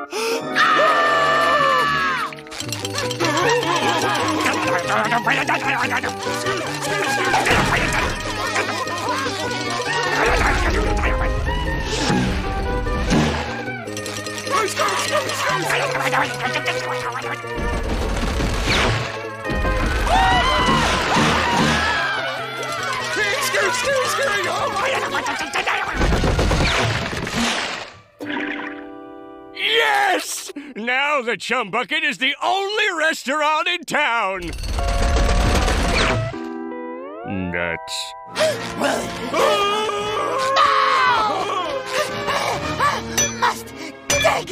Yes! Now the Chum Bucket is the only restaurant in town. Nuts. Must dig.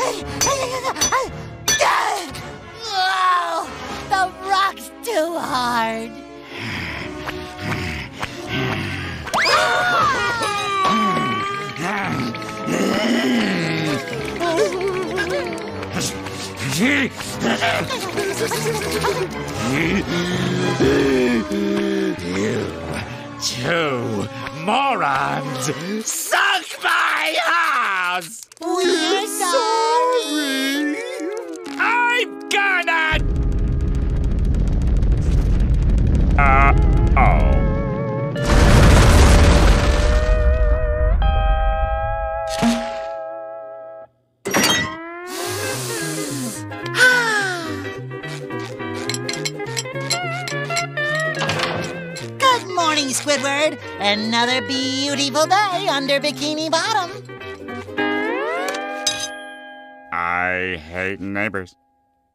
Oh, the rock's too hard. You two morons sunk my house! We're sorry. I'm gonna... Good morning, Squidward. Another beautiful day under Bikini Bottom. I hate neighbors.